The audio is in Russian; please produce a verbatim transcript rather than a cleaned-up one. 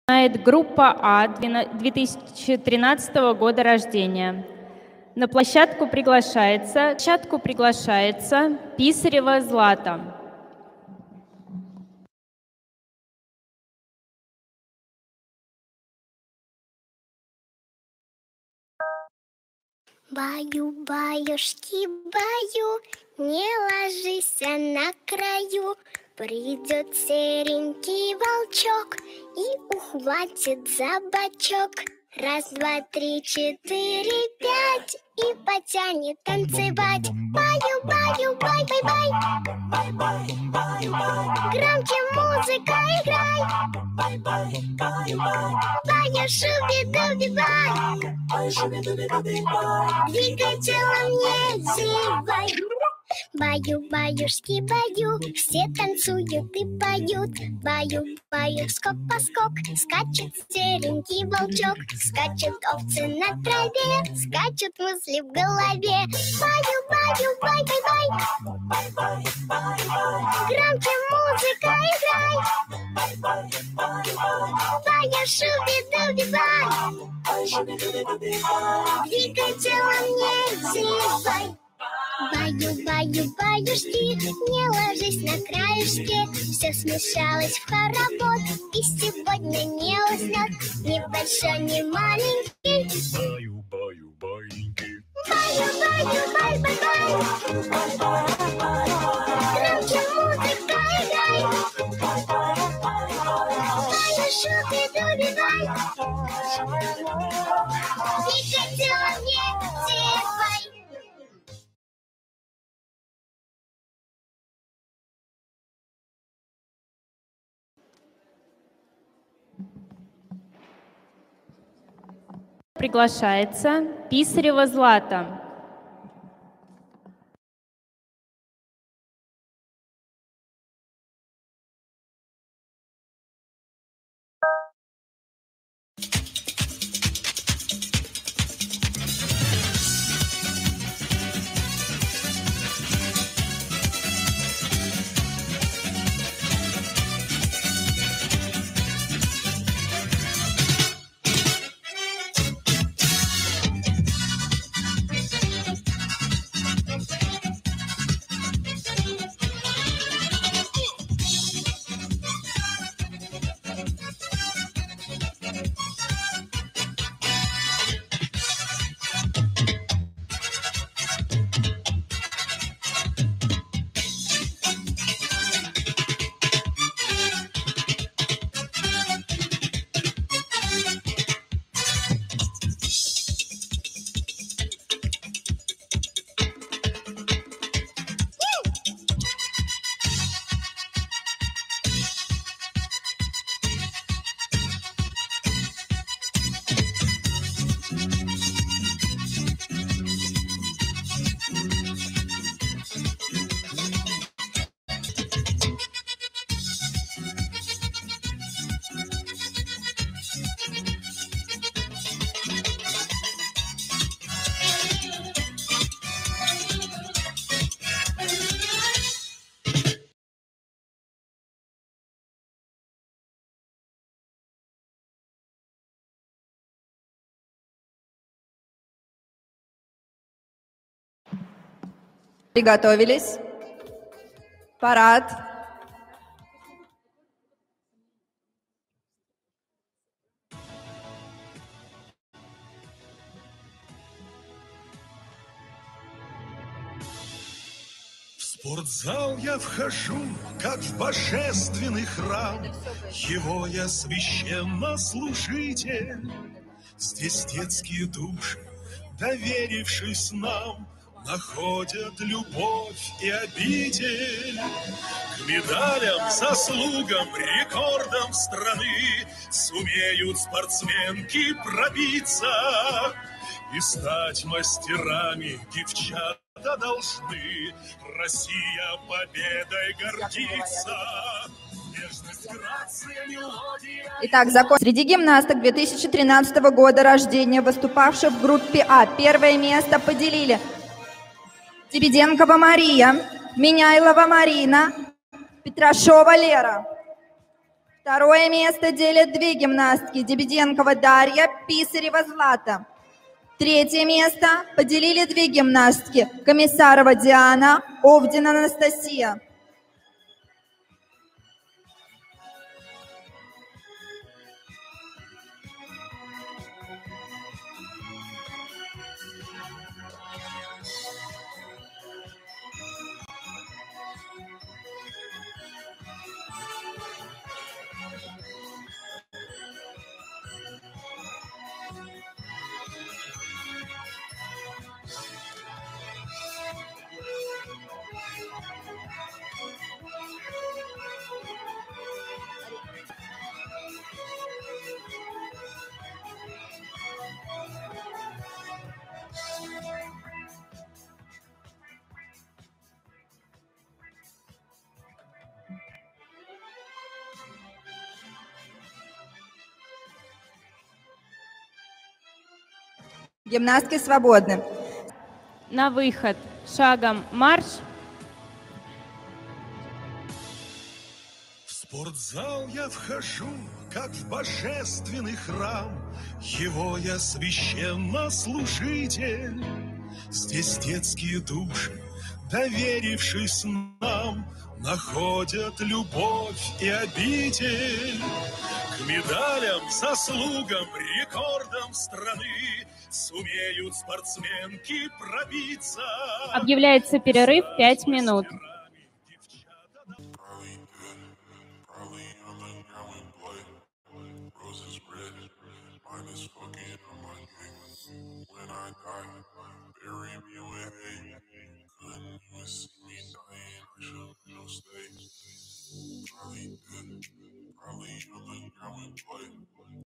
Группа А две тысячи тринадцатого года рождения. На площадку приглашается, площадку приглашается Писарева Злата. Баю-баюшки, баю, не ложись на краю. Придет серенький волчок и ухватит за бочок. Раз, два, три, четыре, пять, и потянет танцевать. Баю, баю, бай, бай, бай. Громче музыка играй. Баю, шуби-дуби-бай. Двигай телом, не зевай. Баю-баюшки, баю, все танцуют и поют. Баю-баю, скок-поскок, скачет серенький волчок. Скачут овцы на траве, скачут мысли в голове. Баю-баю, бай-бай-бай. Громче музыка играй. Баю, шуби-дуби-бай. Двигай телом, не зевай. Баю-баю-баюшки, не ложись на краешке. Все смешалось в хоровод, и сегодня не уснет ни большой, ни маленький. Баю-баю-баиньки. Баю-баю-бай-бай-бай. Громче музыка играй. Баю, шуби-дуби-бай. Двигай телом, не зевай. Приглашается Писарева Злата. Приготовились. Парад. В спортзал я вхожу, как в божественный храм. Его я священнослужитель. Здесь детские души, доверившись нам, находят любовь и обитель. К медалям, заслугам, рекордам страны сумеют спортсменки пробиться и стать мастерами девчата должны. Россия победой гордится. Итак, закон. Среди гимнасток две тысячи тринадцатого года рождения, выступавших в группе А, первое место поделили Тебеденкова Мария, Меняйлова Марина, Петрашова Лера. Второе место делят две гимнастки: Дебеденкова Дарья, Писарева Злата. Третье место поделили две гимнастки: Комиссарова Диана, Овдина Анастасия. Гимнастки свободны. На выход. Шагом марш. В спортзал я вхожу, как в божественный храм. Его я священнослужитель. Здесь детские души, доверившись нам, находят любовь и обитель. К медалям, заслугам, рекордам страны сумеют спортсменки пробиться. Объявляется перерыв пять минут. Bury me with hate. Couldn't you see me dying? I should have stayed.